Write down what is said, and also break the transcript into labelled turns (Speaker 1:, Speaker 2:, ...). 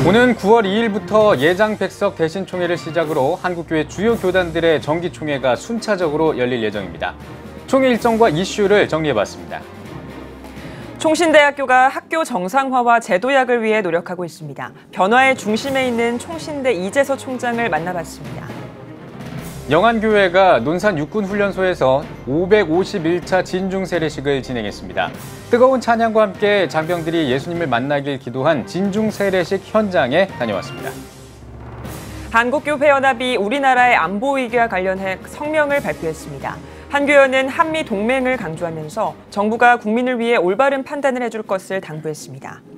Speaker 1: 오는 9월 2일부터 예장백석 대신총회를 시작으로 한국교회 주요 교단들의 정기총회가 순차적으로 열릴 예정입니다. 총회 일정과 이슈를 정리해봤습니다.
Speaker 2: 총신대학교가 학교 정상화와 제도약을 위해 노력하고 있습니다. 변화의 중심에 있는 총신대 이재서 총장을 만나봤습니다.
Speaker 1: 영안교회가 논산 육군훈련소에서 551차 진중세례식을 진행했습니다. 뜨거운 찬양과 함께 장병들이 예수님을 만나길 기도한 진중세례식 현장에 다녀왔습니다.
Speaker 2: 한국교회연합이 우리나라의 안보위기와 관련해 성명을 발표했습니다. 한 교회는 한미 동맹을 강조하면서 정부가 국민을 위해 올바른 판단을 해줄 것을 당부했습니다.